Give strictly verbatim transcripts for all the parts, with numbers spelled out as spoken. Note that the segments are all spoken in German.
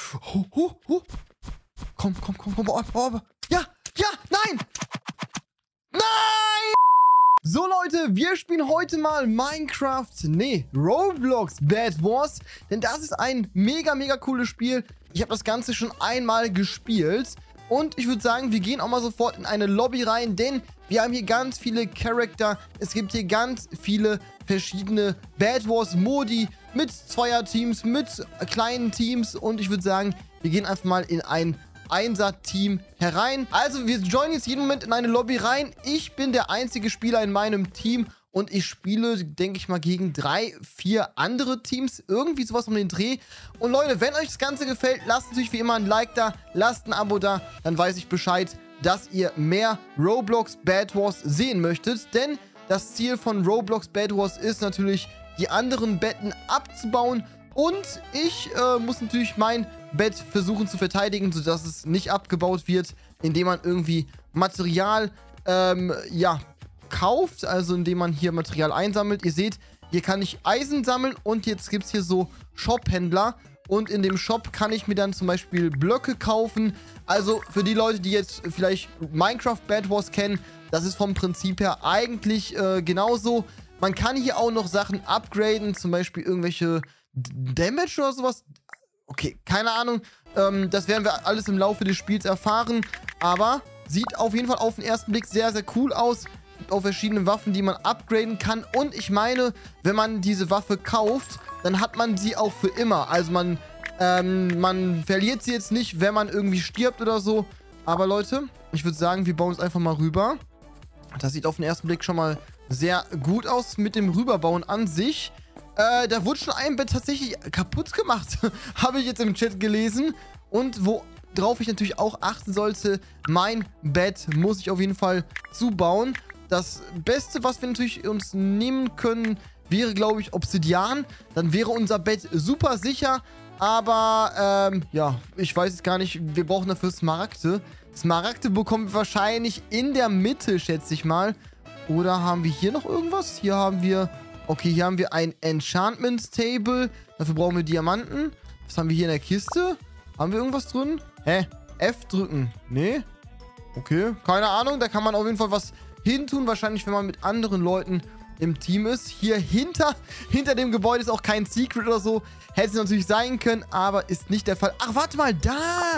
Oh, oh, oh. Komm, komm, komm, komm. Oh, oh. Ja, ja, nein! Nein! So, Leute, wir spielen heute mal Minecraft, nee, Roblox Bed Wars. Denn das ist ein mega, mega cooles Spiel. Ich habe das Ganze schon einmal gespielt. Und ich würde sagen, wir gehen auch mal sofort in eine Lobby rein, denn wir haben hier ganz viele Charakter. Es gibt hier ganz viele verschiedene Bed Wars Modi mit Zweierteams, mit kleinen Teams. Und ich würde sagen, wir gehen einfach mal in ein Einser-Team herein. Also wir joinen jetzt jeden Moment in eine Lobby rein. Ich bin der einzige Spieler in meinem Team und ich spiele, denke ich mal, gegen drei, vier andere Teams. Irgendwie sowas um den Dreh. Und Leute, wenn euch das Ganze gefällt, lasst natürlich wie immer ein Like da, lasst ein Abo da, dann weiß ich Bescheid, dass ihr mehr Roblox Bed Wars sehen möchtet. Denn das Ziel von Roblox Bed Wars ist natürlich, die anderen Betten abzubauen. Und ich äh, muss natürlich mein Bett versuchen zu verteidigen, sodass es nicht abgebaut wird, indem man irgendwie Material, ähm, ja, kauft. Also indem man hier Material einsammelt. Ihr seht, hier kann ich Eisen sammeln und jetzt gibt es hier so Shop-Händler. Und in dem Shop kann ich mir dann zum Beispiel Blöcke kaufen. Also für die Leute, die jetzt vielleicht Minecraft Bed Wars kennen, das ist vom Prinzip her eigentlich äh, genauso. Man kann hier auch noch Sachen upgraden, zum Beispiel irgendwelche Damage oder sowas. Okay, keine Ahnung. Ähm, das werden wir alles im Laufe des Spiels erfahren. Aber sieht auf jeden Fall auf den ersten Blick sehr, sehr cool aus. Gibt auch verschiedene Waffen, die man upgraden kann. Und ich meine, wenn man diese Waffe kauft, dann hat man sie auch für immer. Also man, ähm, man verliert sie jetzt nicht, wenn man irgendwie stirbt oder so. Aber Leute, ich würde sagen, wir bauen uns einfach mal rüber. Das sieht auf den ersten Blick schon mal sehr gut aus mit dem Rüberbauen an sich. Äh, da wurde schon ein Bett tatsächlich kaputt gemacht. Habe ich jetzt im Chat gelesen. Und worauf ich natürlich auch achten sollte, mein Bett muss ich auf jeden Fall zubauen. Das Beste, was wir natürlich uns nehmen können, wäre, glaube ich, Obsidian. Dann wäre unser Bett super sicher. Aber, ähm, ja, ich weiß es gar nicht. Wir brauchen dafür Smaragde. Smaragde bekommen wir wahrscheinlich in der Mitte, schätze ich mal. Oder haben wir hier noch irgendwas? Hier haben wir... Okay, hier haben wir ein Enchantment Table. Dafür brauchen wir Diamanten. Was haben wir hier in der Kiste? Haben wir irgendwas drin? Hä? F drücken. Nee? Okay, keine Ahnung. Da kann man auf jeden Fall was hintun. Wahrscheinlich, wenn man mit anderen Leuten im Team ist. Hier hinter, hinter dem Gebäude ist auch kein Secret oder so. Hätte es natürlich sein können, aber ist nicht der Fall. Ach, warte mal, da!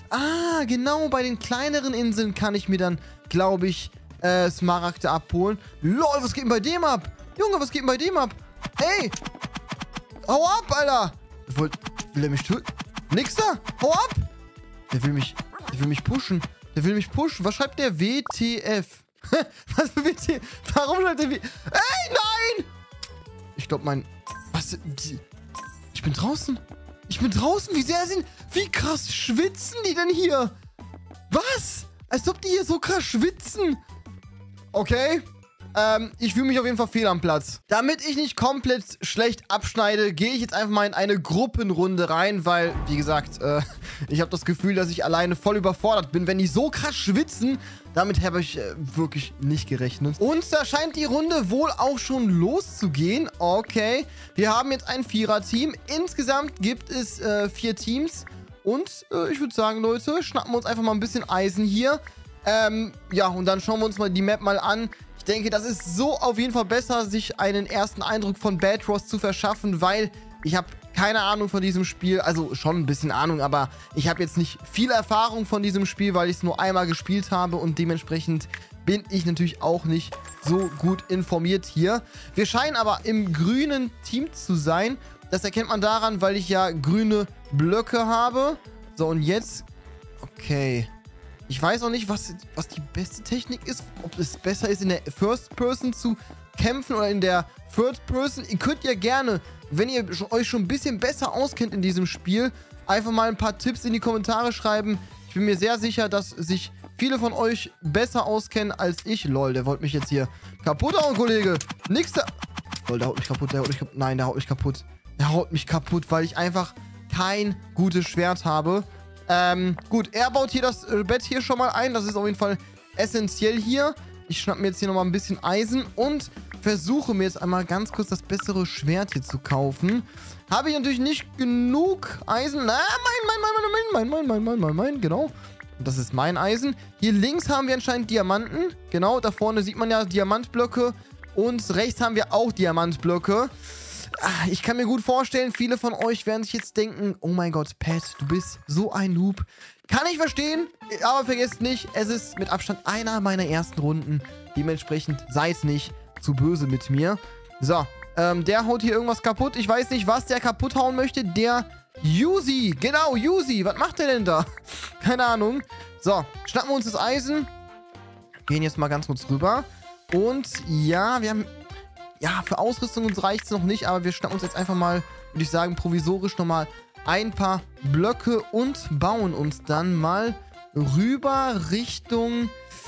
Ah, genau, bei den kleineren Inseln kann ich mir dann, glaube ich, äh, Smaragde abholen. Lol, was geht denn bei dem ab? Junge, was geht denn bei dem ab? Ey! Hau ab, Alter! Wollt, will er mich töten? Nix da! Hau ab! Der will mich, der will mich pushen. Der will mich pushen. Was schreibt der? W T F. Was für W T F? Warum schreibt der W T F? Ey, nein! Ich glaube, mein... Was? Ich bin draußen. Ich bin draußen. Wie sehr sind... Wie krass schwitzen die denn hier? Was? Als ob die hier so krass schwitzen. Okay. Ähm, ich fühle mich auf jeden Fall fehl am Platz. Damit ich nicht komplett schlecht abschneide, gehe ich jetzt einfach mal in eine Gruppenrunde rein, weil, wie gesagt, äh, ich habe das Gefühl, dass ich alleine voll überfordert bin. Wenn die so krass schwitzen, damit habe ich äh, wirklich nicht gerechnet. Und da scheint die Runde wohl auch schon loszugehen. Okay, wir haben jetzt ein Vierer-Team. Insgesamt gibt es äh, vier Teams. Und äh, ich würde sagen, Leute, schnappen wir uns einfach mal ein bisschen Eisen hier. Ähm, ja, und dann schauen wir uns mal die Map mal an. Ich denke, das ist so auf jeden Fall besser, sich einen ersten Eindruck von Bed Wars zu verschaffen, weil ich habe keine Ahnung von diesem Spiel. Also schon ein bisschen Ahnung, aber ich habe jetzt nicht viel Erfahrung von diesem Spiel, weil ich es nur einmal gespielt habe und dementsprechend bin ich natürlich auch nicht so gut informiert hier. Wir scheinen aber im grünen Team zu sein. Das erkennt man daran, weil ich ja grüne Blöcke habe. So, und jetzt... Okay... Ich weiß auch nicht, was, was die beste Technik ist. Ob es besser ist, in der First Person zu kämpfen oder in der Third Person. Ihr könnt ja gerne, wenn ihr euch schon ein bisschen besser auskennt in diesem Spiel, einfach mal ein paar Tipps in die Kommentare schreiben. Ich bin mir sehr sicher, dass sich viele von euch besser auskennen als ich. Lol, der wollte mich jetzt hier kaputt hauen, Kollege. Nix da... Lol, der haut mich kaputt, der haut mich kaputt. Nein, der haut mich kaputt. Der haut mich kaputt, weil ich einfach kein gutes Schwert habe. Ähm, gut, er baut hier das äh, Bett hier schon mal ein. Das ist auf jeden Fall essentiell hier. Ich schnapp mir jetzt hier nochmal ein bisschen Eisen. Und versuche mir jetzt einmal ganz kurz das bessere Schwert hier zu kaufen. Habe ich natürlich nicht genug Eisen. Na, mein, mein, mein, mein, mein, mein, mein, mein, mein, mein, genau. Das ist mein Eisen. Hier links haben wir anscheinend Diamanten. Genau, da vorne sieht man ja Diamantblöcke. Und rechts haben wir auch Diamantblöcke. Ah, ich kann mir gut vorstellen, viele von euch werden sich jetzt denken, oh mein Gott, Pat, du bist so ein Noob. Kann ich verstehen, aber vergesst nicht, es ist mit Abstand einer meiner ersten Runden. Dementsprechend seid nicht zu böse mit mir. So, ähm, der haut hier irgendwas kaputt. Ich weiß nicht, was der kaputt hauen möchte. Der Yuzi, genau, Yuzi. Was macht der denn da? Keine Ahnung. So, schnappen wir uns das Eisen. Gehen jetzt mal ganz kurz rüber. Und ja, wir haben... Ja, für Ausrüstung uns reicht es noch nicht, aber wir schnappen uns jetzt einfach mal, würde ich sagen, provisorisch nochmal ein paar Blöcke und bauen uns dann mal rüber Richtung...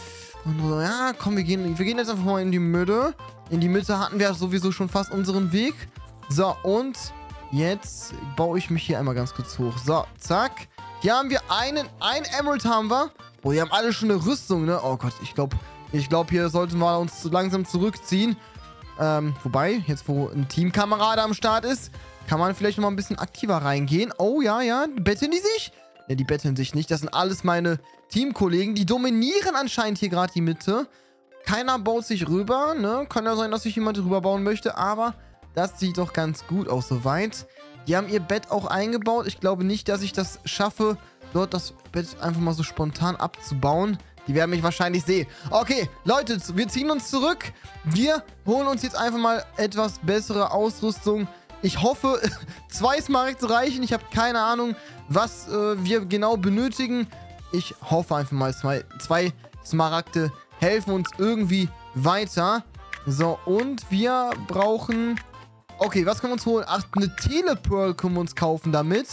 Ja, komm, wir gehen, wir gehen jetzt einfach mal in die Mitte. In die Mitte hatten wir sowieso schon fast unseren Weg. So, und jetzt baue ich mich hier einmal ganz kurz hoch. So, zack. Hier haben wir einen, ein Emerald haben wir. Oh, die haben alle schon eine Rüstung, ne? Oh Gott, ich glaube, ich glaube, hier sollten wir uns langsam zurückziehen. Ähm, wobei, jetzt wo ein Teamkamerad am Start ist, kann man vielleicht noch mal ein bisschen aktiver reingehen. Oh, ja, ja, betteln die sich? Ne, die betteln sich nicht. Das sind alles meine Teamkollegen. Die dominieren anscheinend hier gerade die Mitte. Keiner baut sich rüber, ne? Kann ja sein, dass sich jemand rüber bauen möchte, aber das sieht doch ganz gut aus soweit. Die haben ihr Bett auch eingebaut. Ich glaube nicht, dass ich das schaffe, dort das Bett einfach mal so spontan abzubauen. Die werden mich wahrscheinlich sehen. Okay, Leute, wir ziehen uns zurück. Wir holen uns jetzt einfach mal etwas bessere Ausrüstung. Ich hoffe, zwei Smaragde reichen. Ich habe keine Ahnung, was äh, wir genau benötigen. Ich hoffe einfach mal, zwei, zwei Smaragde helfen uns irgendwie weiter. So, und wir brauchen... Okay, was können wir uns holen? Ach, eine Telepearl können wir uns kaufen damit.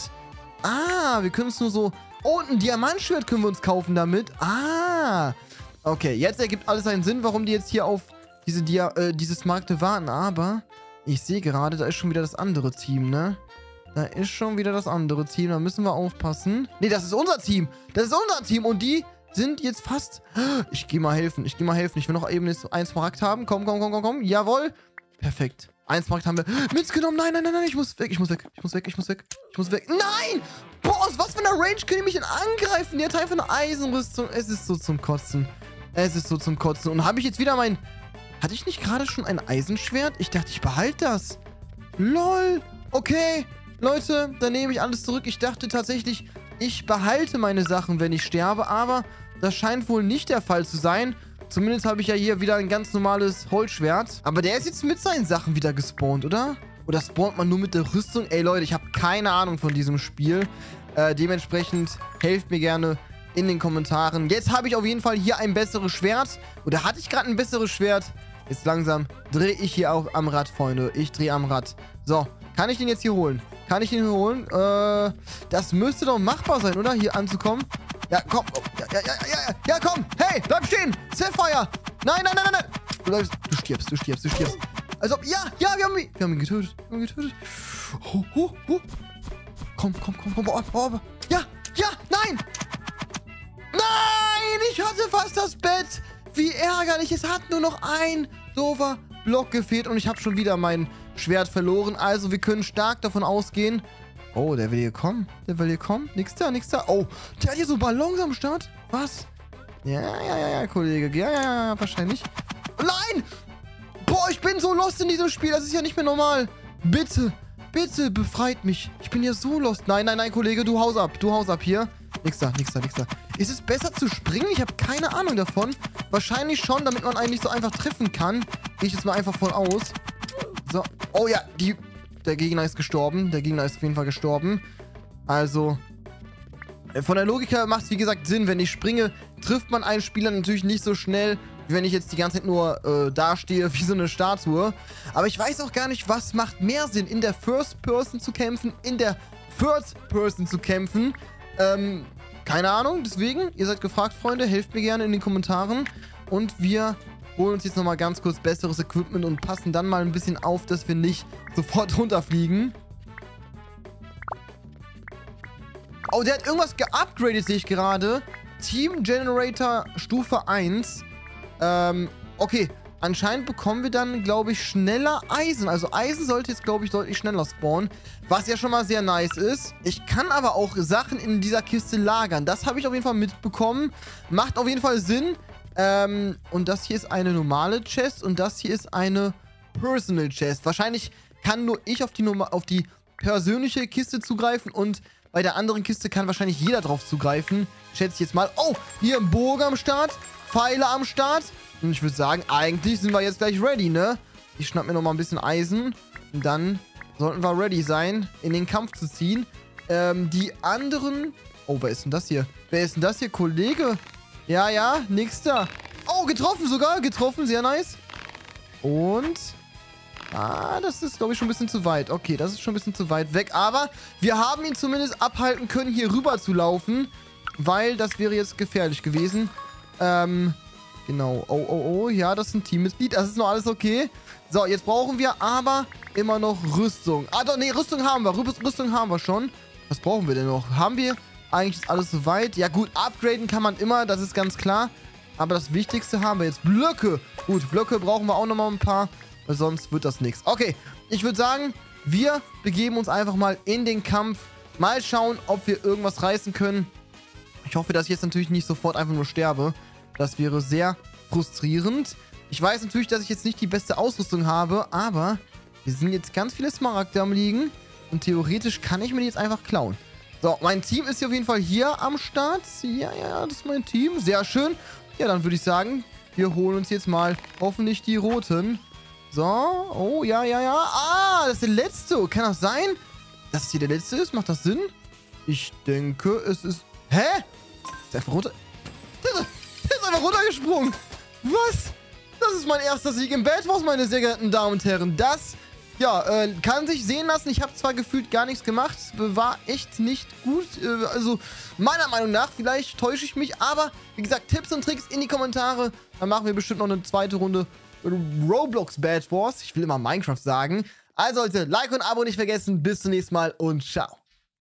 Ah, wir können uns nur so... Oh, ein Diamantschwert können wir uns kaufen damit. Ah. Okay, jetzt ergibt alles einen Sinn, warum die jetzt hier auf diese, Dia äh, diese Smaragde warten. Aber ich sehe gerade, da ist schon wieder das andere Team, ne? Da ist schon wieder das andere Team. Da müssen wir aufpassen. Ne, das ist unser Team. Das ist unser Team. Und die sind jetzt fast... Ich gehe mal helfen. Ich gehe mal helfen. Ich will noch eben jetzt ein Smaragd haben. Komm, komm, komm, komm, komm. Jawohl. Perfekt. Ein Smaragd haben wir mitgenommen. Nein, nein, nein, nein. Ich muss weg. Ich muss weg. Ich muss weg. Ich muss weg. Ich muss weg. Nein! Boah, aus was für einer Range können die mich denn angreifen? Die hat einfach eine Eisenrüstung. Es ist so zum Kotzen. Es ist so zum Kotzen. Und habe ich jetzt wieder mein... Hatte ich nicht gerade schon ein Eisenschwert? Ich dachte, ich behalte das. Lol. Okay. Leute, dann nehme ich alles zurück. Ich dachte tatsächlich, ich behalte meine Sachen, wenn ich sterbe. Aber das scheint wohl nicht der Fall zu sein. Zumindest habe ich ja hier wieder ein ganz normales Holzschwert. Aber der ist jetzt mit seinen Sachen wieder gespawnt, oder? Oder spawnt man nur mit der Rüstung? Ey, Leute, ich habe keine Ahnung von diesem Spiel. Äh, dementsprechend helft mir gerne in den Kommentaren. Jetzt habe ich auf jeden Fall hier ein besseres Schwert. Oder hatte ich gerade ein besseres Schwert? Jetzt langsam drehe ich hier auch am Rad, Freunde. Ich drehe am Rad. So, kann ich den jetzt hier holen? Kann ich den hier holen? Äh, das müsste doch machbar sein, oder? Hier anzukommen. Ja, komm. Oh, ja, ja, ja, ja, ja, komm. Hey, bleib stehen. Sapphire. Nein, nein, nein, nein, nein. Du, bleibst, du stirbst, du stirbst, du stirbst. Also, ja, ja, wir haben ihn, wir haben ihn getötet. Wir haben ihn getötet. Oh, oh, oh. Komm, komm, komm, komm. Oh, oh. Ja, ja, nein. Nein, ich hatte fast das Bett. Wie ärgerlich. Es hat nur noch ein doofer Block gefehlt und ich habe schon wieder mein Schwert verloren. Also, wir können stark davon ausgehen. Oh, der will hier kommen. Der will hier kommen. Nix da, nix da. Oh, der hat hier so Ballons am Start. Was? Ja, ja, ja, ja, Kollege. Ja, ja, ja, wahrscheinlich. Nein! Boah, ich bin so lost in diesem Spiel. Das ist ja nicht mehr normal. Bitte, bitte befreit mich. Ich bin ja so lost. Nein, nein, nein, Kollege, du haust ab. Du haust ab hier. Nix da, nix da, nix da. Ist es besser zu springen? Ich habe keine Ahnung davon. Wahrscheinlich schon, damit man einen nicht so einfach treffen kann. Gehe ich jetzt mal einfach von aus. So. Oh ja, die... Der Gegner ist gestorben. Der Gegner ist auf jeden Fall gestorben. Also, von der Logik her macht es wie gesagt Sinn. Wenn ich springe, trifft man einen Spieler natürlich nicht so schnell, wie wenn ich jetzt die ganze Zeit nur äh, dastehe wie so eine Statue. Aber ich weiß auch gar nicht, was macht mehr Sinn, in der First Person zu kämpfen, in der Third Person zu kämpfen. Ähm, keine Ahnung. Deswegen, ihr seid gefragt, Freunde. Helft mir gerne in den Kommentaren. Und wir... holen uns jetzt nochmal ganz kurz besseres Equipment und passen dann mal ein bisschen auf, dass wir nicht sofort runterfliegen. Oh, der hat irgendwas geupgradet, sehe ich gerade. Team Generator Stufe eins. Ähm, okay. anscheinend bekommen wir dann, glaube ich, schneller Eisen. Also Eisen sollte jetzt, glaube ich, deutlich schneller spawnen. Was ja schon mal sehr nice ist. Ich kann aber auch Sachen in dieser Kiste lagern. Das habe ich auf jeden Fall mitbekommen. Macht auf jeden Fall Sinn. Ähm, und das hier ist eine normale Chest. Und das hier ist eine Personal Chest. Wahrscheinlich kann nur ich auf die, auf die persönliche Kiste zugreifen. Und bei der anderen Kiste kann wahrscheinlich jeder drauf zugreifen. Schätze ich jetzt mal. Oh, hier ein Bogen am Start. Pfeile am Start. Und ich würde sagen, eigentlich sind wir jetzt gleich ready, ne? Ich schnapp mir nochmal ein bisschen Eisen. Und dann sollten wir ready sein, in den Kampf zu ziehen. Ähm, die anderen... Oh, wer ist denn das hier? Wer ist denn das hier? Kollege? Ja, ja, nix da. Oh, getroffen sogar. Getroffen, sehr nice. Und... Ah, das ist, glaube ich, schon ein bisschen zu weit. Okay, das ist schon ein bisschen zu weit weg. Aber wir haben ihn zumindest abhalten können, hier rüber zu laufen. Weil das wäre jetzt gefährlich gewesen. Ähm... Genau. Oh, oh, oh. Ja, das ist ein Teammitglied. Das ist noch alles okay. So, jetzt brauchen wir aber immer noch Rüstung. Ah, doch, nee, Rüstung haben wir. Rüstung haben wir schon. Was brauchen wir denn noch? Haben wir eigentlich alles soweit? Ja, gut, upgraden kann man immer. Das ist ganz klar. Aber das Wichtigste haben wir jetzt. Blöcke. Gut, Blöcke brauchen wir auch nochmal ein paar. Weil sonst wird das nichts. Okay, ich würde sagen, wir begeben uns einfach mal in den Kampf. Mal schauen, ob wir irgendwas reißen können. Ich hoffe, dass ich jetzt natürlich nicht sofort einfach nur sterbe. Das wäre sehr frustrierend. Ich weiß natürlich, dass ich jetzt nicht die beste Ausrüstung habe, aber hier sind jetzt ganz viele Smaragde am Liegen und theoretisch kann ich mir die jetzt einfach klauen. So, mein Team ist hier auf jeden Fall hier am Start. Ja, ja, das ist mein Team. Sehr schön. Ja, dann würde ich sagen, wir holen uns jetzt mal hoffentlich die roten. So, oh, ja, ja, ja. Ah, das ist der letzte. Kann das sein, dass es hier der letzte ist? Macht das Sinn? Ich denke, es ist... Hä? Ist einfach runter... ist einfach runtergesprungen. Was? Das ist mein erster Sieg im Bad Wars, meine sehr geehrten Damen und Herren. Das, ja, äh, kann sich sehen lassen. Ich habe zwar gefühlt gar nichts gemacht. War echt nicht gut. Äh, also, meiner Meinung nach, vielleicht täusche ich mich. Aber, wie gesagt, Tipps und Tricks in die Kommentare. Dann machen wir bestimmt noch eine zweite Runde Roblox Bad Wars. Ich will immer Minecraft sagen. Also, Leute, Like und Abo nicht vergessen. Bis zum nächsten Mal und ciao.